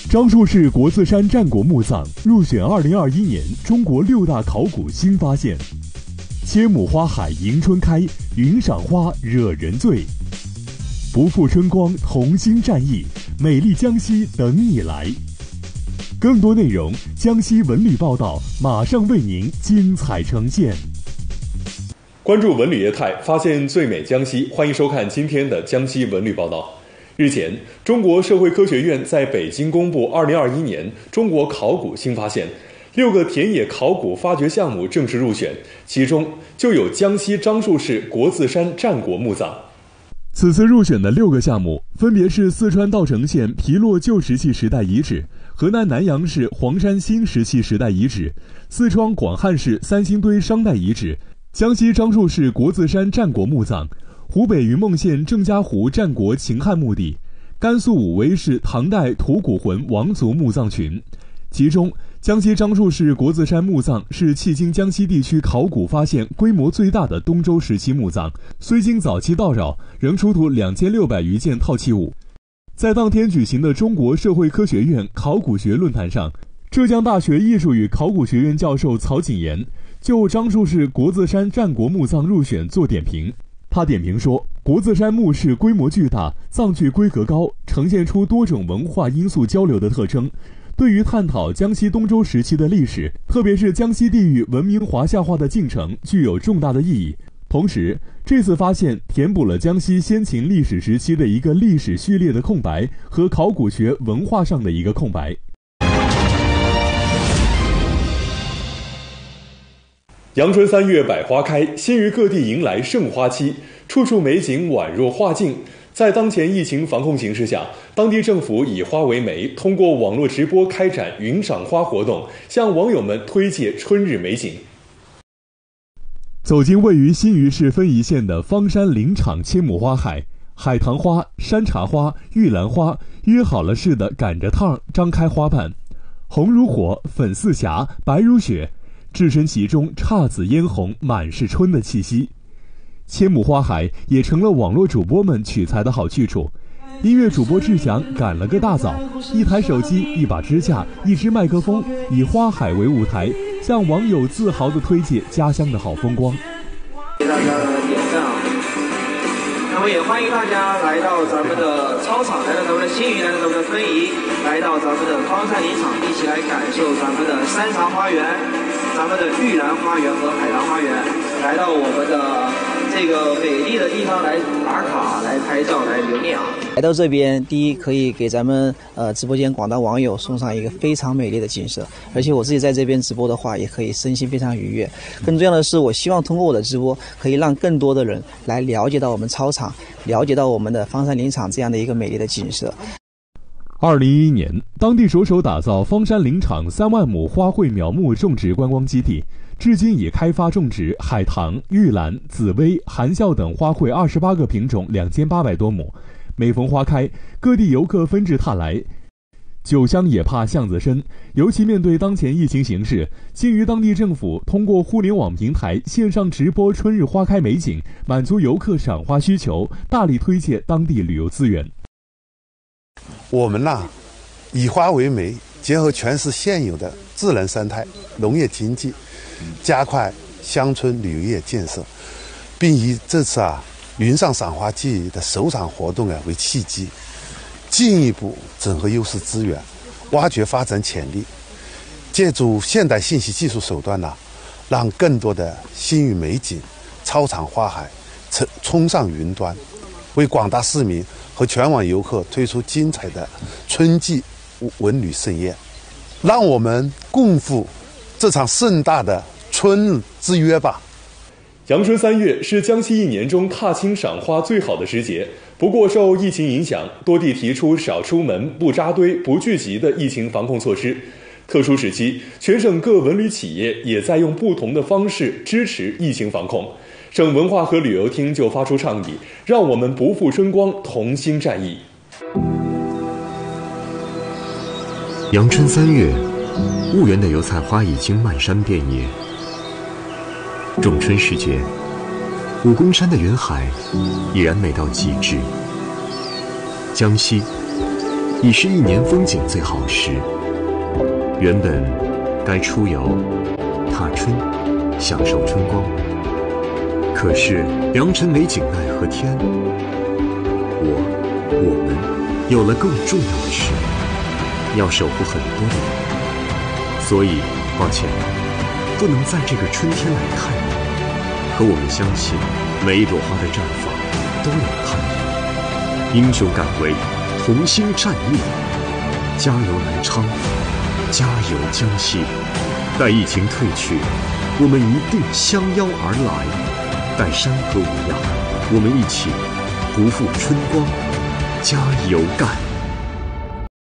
樟树市国字山战国墓葬入选2021年中国6大考古新发现。千亩花海迎春开，云赏花惹人醉。不负春光同心战役，美丽江西等你来。更多内容，江西文旅报道马上为您精彩呈现。关注文旅业态，发现最美江西，欢迎收看今天的江西文旅报道。日前，中国社会科学院在北京公布2021年中国考古新发现，6个田野考古发掘项目正式入选，其中就有江西樟树市国字山战国墓葬。此次入选的6个项目分别是四川稻城县皮洛旧石器时代遗址、河南南阳市黄山新石器时代遗址、四川广汉市三星堆商代遗址、江西樟树市国字山战国墓葬、湖北云梦县郑家湖战国秦汉墓地、甘肃武威市唐代吐谷浑王族墓葬群。其中，江西樟树市国字山墓葬是迄今江西地区考古发现规模最大的东周时期墓葬，虽经早期盗扰，仍出土2600余件套器物。在当天举行的中国社会科学院考古学论坛上，浙江大学艺术与考古学院教授曹景言就樟树市国字山战国墓葬入选做点评。他点评说，国字山墓室规模巨大，葬具规格高，呈现出多种文化因素交流的特征，对于探讨江西东周时期的历史，特别是江西地域文明华夏化的进程，具有重大的意义。同时，这次发现填补了江西先秦历史时期的一个历史序列的空白和考古学文化上的一个空白。阳春3月百花开，新余各地迎来盛花期，处处美景宛若画境。在当前疫情防控形势下，当地政府以花为媒，通过网络直播开展云赏花活动，向网友们推介春日美景。走进位于新余市分宜县的方山林场千亩花海，海棠花、山茶花、玉兰花约好了似的赶着趟张开花瓣，红如火，粉似霞，白如雪，置身其中，姹紫嫣红，满是春的气息。千亩花海也成了网络主播们取材的好去处。音乐主播志祥赶了个大早，一台手机，一把支架，一支麦克风，以花海为舞台，向网友自豪地推介家乡的好风光。 谢谢大家的点赞啊！那么也欢迎大家来到咱们的操场，来到咱们的新余，来到咱们的分宜，来到咱们的方山林场，一起来感受咱们的山茶花园、咱们的玉兰花园和海棠花园，来到我们的这个美丽的地方来打卡、来拍照、来留念啊！ 来到这边，第一可以给咱们直播间广大网友送上一个非常美丽的景色，而且我自己在这边直播的话，也可以身心非常愉悦。更重要的是，我希望通过我的直播，可以让更多的人来了解到我们操场，了解到我们的方山林场这样的一个美丽的景色。 2011年，当地着手打造方山林场3万亩花卉苗木种植观光基地，至今已开发种植海棠、玉兰、紫薇、含笑等花卉28个品种2800多亩。每逢花开，各地游客纷至沓来。酒香也怕巷子深，尤其面对当前疫情形势，新余当地政府通过互联网平台线上直播春日花开美景，满足游客赏花需求，大力推介当地旅游资源。 我们以花为媒，结合全市现有的自然生态、农业经济，加快乡村旅游业建设，并以这次云上赏花季的首场活动为契机，进一步整合优势资源，挖掘发展潜力，借助现代信息技术手段让更多的新余美景、操场花海冲上云端，为广大市民和全网游客推出精彩的春季文旅盛宴，让我们共赴这场盛大的春之约吧。 阳春3月是江西一年中踏青赏花最好的时节，不过受疫情影响，多地提出少出门、不扎堆、不聚集的疫情防控措施。特殊时期，全省各文旅企业也在用不同的方式支持疫情防控。省文化和旅游厅就发出倡议，让我们不负春光，同心战役。 阳春3月，婺源的油菜花已经漫山遍野。仲春时节，武功山的云海已然美到极致。江西已是一年风景最好时。原本该出游踏春，享受春光，可是良辰美景奈何天，我们有了更重要的事，要守护很多的人，所以抱歉，不能在这个春天来看你。可我们相信，每一朵花的绽放都有盼望。英雄敢为，同心战役，加油南昌，加油江西！待疫情退去，我们一定相邀而来。待山河无恙，我们一起不负春光，加油干！